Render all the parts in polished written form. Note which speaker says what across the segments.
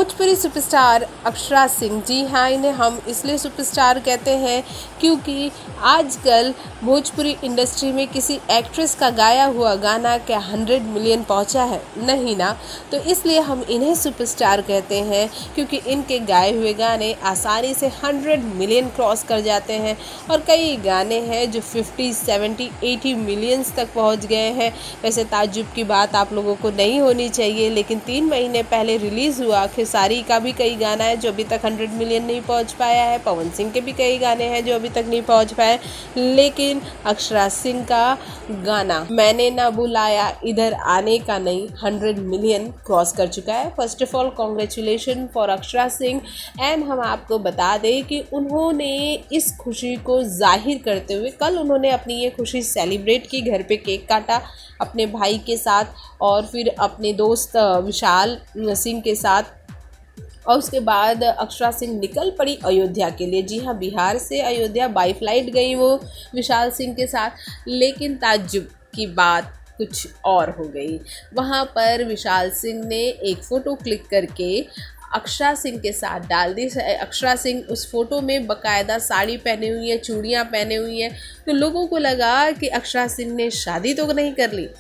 Speaker 1: Bhojpuri superstar Akshara Singh, जी हाँ, इन्हें हम इसलिए सुपरस्टार कहते हैं क्योंकि आजकल भोजपुरी इंडस्ट्री में किसी एक्ट्रेस का गाया हुआ गाना क्या 100 मिलियन पहुंचा है? नहीं ना। तो इसलिए हम इन्हें सुपरस्टार कहते हैं क्योंकि इनके गाए हुए गाने आसानी से 100 मिलियन क्रॉस कर जाते हैं और कई गाने हैं जो 50, 70, 80 मिलियंस तक पहुंच गए हैं। वैसे ताज्जुब की बात आप लोगों को नहीं होनी चाहिए, लेकिन 3 महीने पहले रिलीज़ हुआ खेसारी का भी कई गाना है जो अभी तक 100 मिलियन नहीं पहुंच पाया है। पवन सिंह के भी कई गाने हैं जो अभी तक नहीं पहुंच पाए, लेकिन अक्षरा सिंह का गाना मैंने ना बुलाया इधर आने का नहीं 100 मिलियन क्रॉस कर चुका है। First of all congratulation for Akshara Singh. And हम आपको बता दें कि उन्होंने इस खुशी को जाहिर करते हुए कल उन्होंने अपनी ये खुशी सेलिब्रेट की, घर पे केक काटा अपने भाई के साथ और फिर अपने दोस्त विशाल सिंह के साथ, और उसके बाद अक्षरा सिंह निकल पड़ी अयोध्या के लिए। जी हाँ, बिहार से अयोध्या बाई फ्लाइट गई वो विशाल सिंह के साथ, लेकिन ताज्जुब की बात कुछ और हो गई। वहाँ पर विशाल सिंह ने एक फ़ोटो क्लिक करके अक्षरा सिंह के साथ डाल दी। अक्षरा सिंह उस फोटो में बकायदा साड़ी पहने हुई है, चूड़ियाँ पहने हुई हैं, तो लोगों को लगा कि अक्षरा सिंह ने शादी तो नहीं कर ली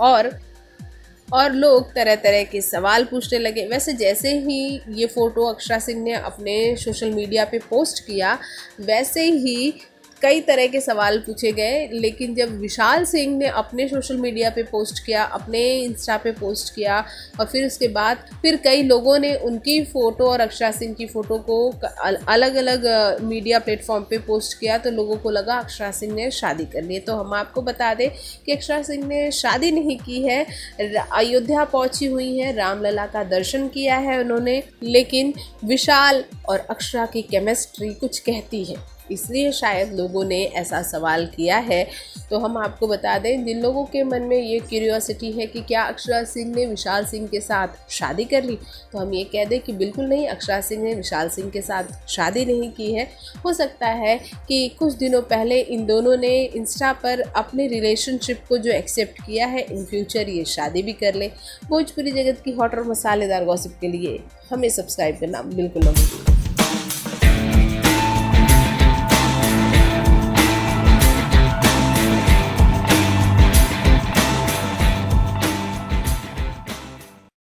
Speaker 1: और लोग तरह तरह के सवाल पूछने लगे। वैसे जैसे ही ये फ़ोटो अक्षरा सिंह ने अपने सोशल मीडिया पे पोस्ट किया, वैसे ही कई तरह के सवाल पूछे गए, लेकिन जब विशाल सिंह ने अपने सोशल मीडिया पे पोस्ट किया, अपने इंस्टा पे पोस्ट किया और फिर उसके बाद फिर कई लोगों ने उनकी फ़ोटो और अक्षरा सिंह की फ़ोटो को अलग अलग मीडिया प्लेटफॉर्म पे पोस्ट किया, तो लोगों को लगा अक्षरा सिंह ने शादी कर ली। तो हम आपको बता दें कि अक्षरा सिंह ने शादी नहीं की है, अयोध्या पहुंची हुई हैं, रामलला का दर्शन किया है उन्होंने, लेकिन विशाल और अक्षरा की केमिस्ट्री कुछ कहती है, इसलिए शायद लोगों ने ऐसा सवाल किया है। तो हम आपको बता दें, जिन लोगों के मन में ये क्यूरियोसिटी है कि क्या अक्षरा सिंह ने विशाल सिंह के साथ शादी कर ली, तो हम ये कह दें कि बिल्कुल नहीं, अक्षरा सिंह ने विशाल सिंह के साथ शादी नहीं की है। हो सकता है कि कुछ दिनों पहले इन दोनों ने इंस्टा पर अपने रिलेशनशिप को जो एक्सेप्ट किया है, इन फ्यूचर ये शादी भी कर ले। भोजपुरी जगत की हॉट और मसालेदार गॉसिप के लिए हमें सब्सक्राइब करना बिल्कुल ना भूलिए।